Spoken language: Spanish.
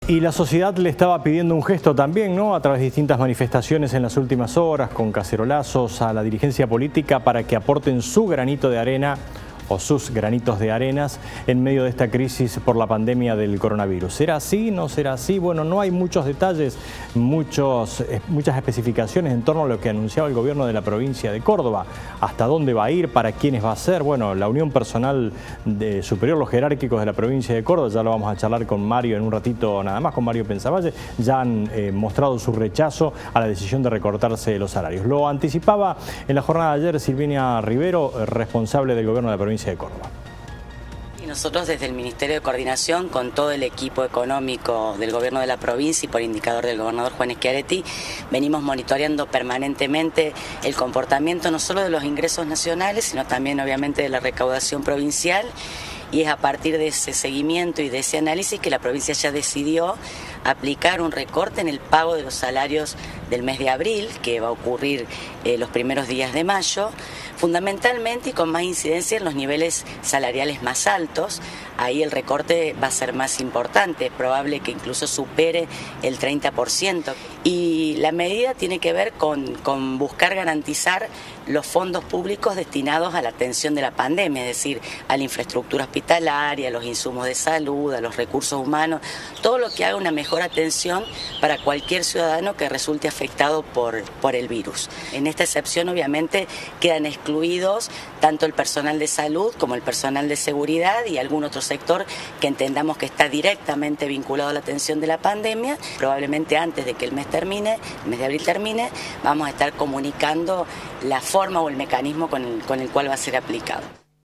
Y la sociedad le estaba pidiendo un gesto también, ¿no? A través de distintas manifestaciones en las últimas horas, con cacerolazos a la dirigencia política para que aporten su granito de arena o sus granitos de arenas en medio de esta crisis por la pandemia del coronavirus. ¿Será así? ¿No será así? Bueno, no hay muchos detalles, muchas especificaciones en torno a lo que anunciaba el gobierno de la provincia de Córdoba. ¿Hasta dónde va a ir? ¿Para quiénes va a ser? Bueno, la Unión Personal Superior, los jerárquicos de la provincia de Córdoba, ya lo vamos a charlar con Mario en un ratito nada más, con Mario Pensavalle, ya han mostrado su rechazo a la decisión de recortarse los salarios. Lo anticipaba en la jornada de ayer Silvina Rivero, responsable del gobierno de la provincia de Córdoba. Y nosotros desde el Ministerio de Coordinación, con todo el equipo económico del gobierno de la provincia y por indicador del gobernador Juan Schiaretti, venimos monitoreando permanentemente el comportamiento no solo de los ingresos nacionales, sino también obviamente de la recaudación provincial. Y es a partir de ese seguimiento y de ese análisis que la provincia ya decidió aplicar un recorte en el pago de los salarios del mes de abril, que va a ocurrir los primeros días de mayo, fundamentalmente y con más incidencia en los niveles salariales más altos. Ahí el recorte va a ser más importante, es probable que incluso supere el 30%. Y la medida tiene que ver con buscar garantizar los fondos públicos destinados a la atención de la pandemia, es decir, a la infraestructura hospitalaria, a los insumos de salud, a los recursos humanos, todo lo que haga una mejor atención para cualquier ciudadano que resulte afectado por el virus. En esta excepción, obviamente, quedan excluidos tanto el personal de salud como el personal de seguridad y algún otro sector que entendamos que está directamente vinculado a la atención de la pandemia. Probablemente antes de que el mes de abril termine, vamos a estar comunicando la forma o el mecanismo con el cual va a ser aplicado.